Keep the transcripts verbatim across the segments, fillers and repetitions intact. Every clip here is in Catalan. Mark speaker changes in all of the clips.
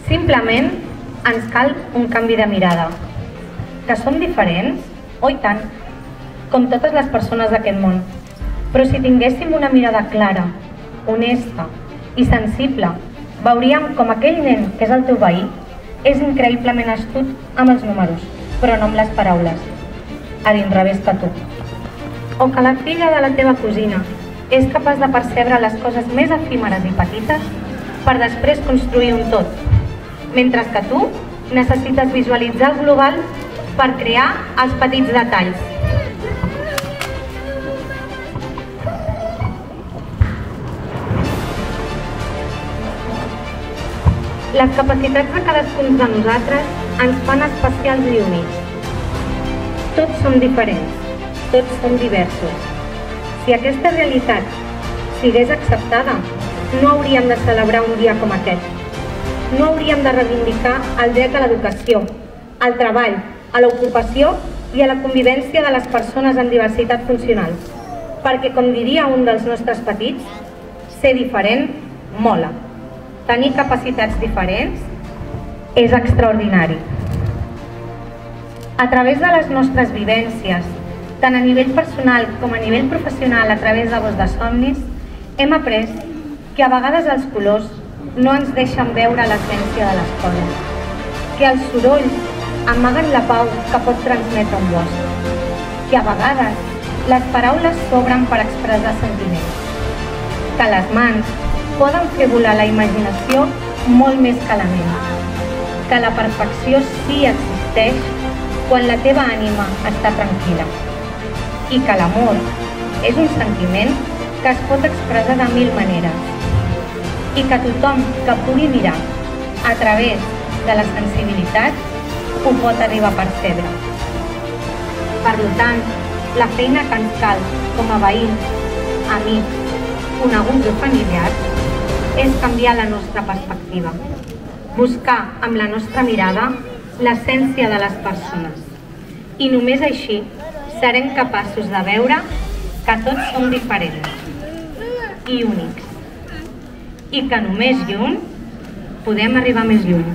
Speaker 1: Simplement ens cal un canvi de mirada. Que som diferents? Oh, i tant, com totes les persones d'aquest món. Però si tinguéssim una mirada clara, honesta i sensible, veuríem com aquell nen que és el teu veí és increïblement astut amb els números, però no amb les paraules, a l'inrevés que tu. O que la filla de la teva cosina és capaç de percebre les coses més efímeres i petites per després construir un tot, mentre que tu necessites visualitzar el global per crear els petits detalls. Les capacitats de cadascun de nosaltres ens fan especials i únics. Tots som diferents, tots som diversos. Si aquesta realitat sigués acceptada, no hauríem de celebrar un dia com aquest. No hauríem de reivindicar el dret a l'educació, al treball, a l'ocupació i a la convivència de les persones amb diversitat funcional. Perquè, com diria un dels nostres petits, ser diferent mola. Tenir capacitats diferents és extraordinari. A través de les nostres vivències, tant a nivell personal com a nivell professional a través de Voz de Somnis, hem après que a vegades els colors no ens deixen veure l'essència de les coses, que els sorolls amaguen la pau que pot transmetre un bosc, que a vegades les paraules s'obren per expressar sentiments, que les mans poden fer volar la imaginació molt més que la ment, que la perfecció sí existeix quan la teva ànima està tranquil·la i que l'amor és un sentiment que es pot expressar de mil maneres i que tothom que pugui mirar a través de la sensibilitat ho pot arribar a percebre. Per tant, la feina que ens cal com a veïns, amics, coneguts o familiars és canviar la nostra perspectiva, buscar amb la nostra mirada l'essència de les persones i només així serem capaços de veure que tots som diferents i únics i que només lluny podem arribar més lluny.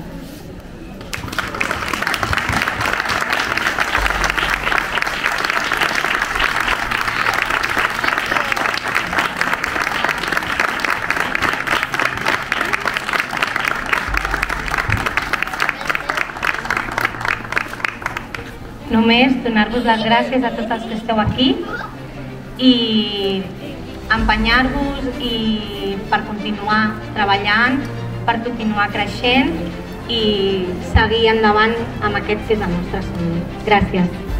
Speaker 1: Només donar-vos les gràcies a tots els que esteu aquí i empenyar-vos i per continuar treballant, per continuar creixent i seguir endavant amb aquest que és el nostre somni. Gràcies.